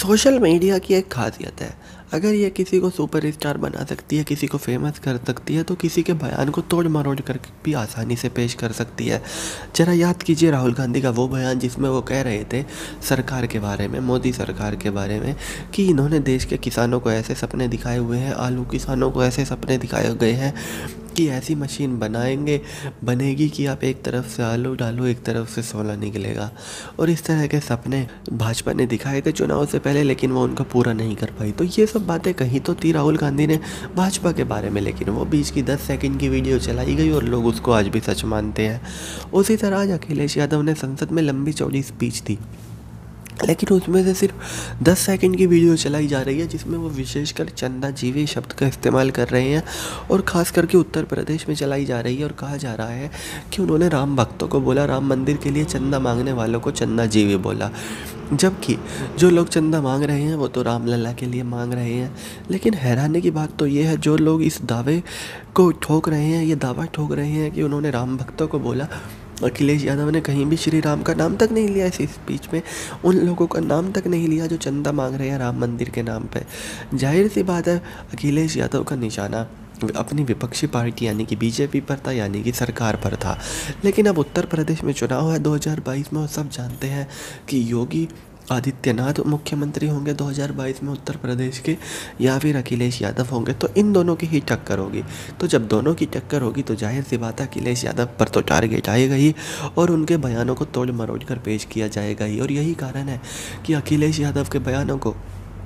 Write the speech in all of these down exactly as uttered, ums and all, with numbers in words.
Social media की एक खासियत है। अगर ये किसी को सुपरस्टार बना सकती है, किसी को फेमस कर सकती है, तो किसी के बयान को तोड़ मरोड़ कर भी आसानी से पेश कर सकती है। ज़रा याद कीजिए राहुल गांधी का वो बयान जिसमें वो कह रहे थे सरकार के बारे में, मोदी सरकार के बारे में, कि इन्होंने देश के किसानों को ऐसे सपने दिखाए हुए हैं, आलू किसानों को ऐसे सपने दिखाए गए हैं कि ऐसी मशीन बनाएंगे बनेगी कि आप एक तरफ से आलू डालो, एक तरफ से सोना निकलेगा। और इस तरह के सपने भाजपा ने दिखाए थे चुनाव से पहले, लेकिन वो उनका पूरा नहीं कर पाई। तो ये सब बातें कही तो थी राहुल गांधी ने भाजपा के बारे में, लेकिन वो बीच की दस सेकंड की वीडियो चलाई गई और लोग उसको आज भी सच मानते हैं। उसी तरह आज अखिलेश यादव ने संसद में लंबी चौड़ी स्पीच दी, लेकिन उसमें से सिर्फ दस सेकंड की वीडियो चलाई जा रही है जिसमें वो विशेषकर चंदा जीवी शब्द का इस्तेमाल कर रहे हैं, और ख़ास करके उत्तर प्रदेश में चलाई जा रही है। और कहा जा रहा है कि उन्होंने राम भक्तों को बोला, राम मंदिर के लिए चंदा मांगने वालों को चंदा जीवी बोला, जबकि जो लोग चंदा मांग रहे हैं वो तो रामलला के लिए मांग रहे हैं। लेकिन हैरानी की बात तो ये है, जो लोग इस दावे को ठोक रहे हैं, ये दावा ठोक रहे हैं कि उन्होंने राम भक्तों को बोला, अखिलेश यादव ने कहीं भी श्री राम का नाम तक नहीं लिया इस स्पीच में, उन लोगों का नाम तक नहीं लिया जो चंदा मांग रहे हैं राम मंदिर के नाम पे। जाहिर सी बात है अखिलेश यादव का निशाना अपनी विपक्षी पार्टी यानी कि बीजेपी पर था, यानी कि सरकार पर था। लेकिन अब उत्तर प्रदेश में चुनाव है दो हज़ार बाईस में, और सब जानते हैं कि योगी आदित्यनाथ मुख्यमंत्री होंगे दो हज़ार बाईस में उत्तर प्रदेश के, या फिर अखिलेश यादव होंगे। तो इन दोनों की ही टक्कर होगी। तो जब दोनों की टक्कर होगी तो जाहिर सी बात है अखिलेश यादव पर तो टारगेट आएगा ही, और उनके बयानों को तोड़ मरोड़ कर पेश किया जाएगा ही। और यही कारण है कि अखिलेश यादव के बयानों को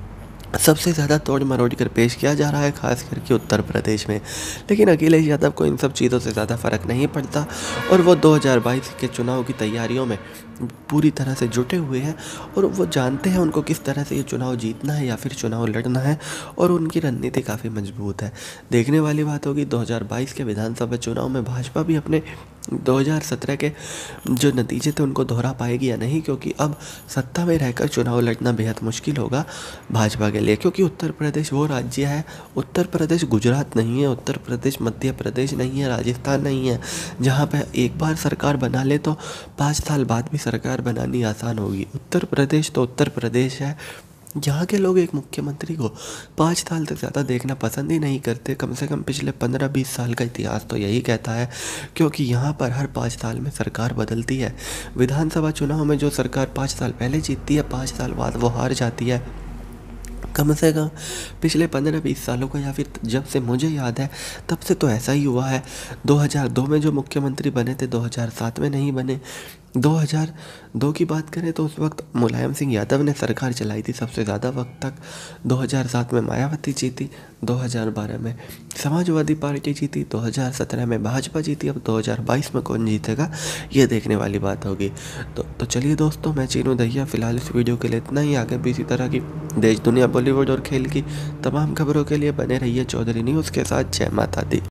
सबसे ज़्यादा तोड़ मरोड़ कर पेश किया जा रहा है, खास करके उत्तर प्रदेश में। लेकिन अखिलेश यादव को इन सब चीज़ों से ज़्यादा फ़र्क नहीं पड़ता, और वो दो हज़ार बाईस के चुनाव की तैयारियों में पूरी तरह से जुटे हुए हैं, और वो जानते हैं उनको किस तरह से ये चुनाव जीतना है या फिर चुनाव लड़ना है, और उनकी रणनीति काफ़ी मजबूत है। देखने वाली बात होगी दो हज़ार बाईस के विधानसभा चुनाव में भाजपा भी अपने दो हज़ार सत्रह के जो नतीजे थे उनको दोहरा पाएगी या नहीं, क्योंकि अब सत्ता में रहकर चुनाव लड़ना बेहद मुश्किल होगा भाजपा के लिए। क्योंकि उत्तर प्रदेश वो राज्य है, उत्तर प्रदेश गुजरात नहीं है, उत्तर प्रदेश मध्य प्रदेश नहीं है, राजस्थान नहीं है, जहाँ पे एक बार सरकार बना ले तो पाँच साल बाद भी सरकार बनानी आसान होगी। उत्तर प्रदेश तो उत्तर प्रदेश है, यहाँ के लोग एक मुख्यमंत्री को पाँच साल से ज़्यादा देखना पसंद ही नहीं करते। कम से कम पिछले पंद्रह बीस साल का इतिहास तो यही कहता है, क्योंकि यहाँ पर हर पाँच साल में सरकार बदलती है। विधानसभा चुनाव में जो सरकार पाँच साल पहले जीतती है, पाँच साल बाद वो हार जाती है। कम से कम पिछले पंद्रह बीस सालों का, या फिर जब से मुझे याद है तब से तो ऐसा ही हुआ है। दो हज़ार दो में जो मुख्यमंत्री बने थे, दो हज़ार सात में नहीं बने। दो हज़ार दो की बात करें तो उस वक्त मुलायम सिंह यादव ने सरकार चलाई थी सबसे ज़्यादा वक्त तक। दो हज़ार सात में मायावती जीती, दो हज़ार बारह में समाजवादी पार्टी जीती, दो हज़ार सत्रह में भाजपा जीती। अब दो हज़ार बाईस में कौन जीतेगा ये देखने वाली बात होगी। तो तो चलिए दोस्तों, मैं चीनू दहिया फ़िलहाल इस वीडियो के लिए इतना ही। आगे भी इसी तरह की देश दुनिया बॉलीवुड और खेल की तमाम खबरों के लिए बने रहिए चौधरी न्यूज़ के साथ। जय माता दी।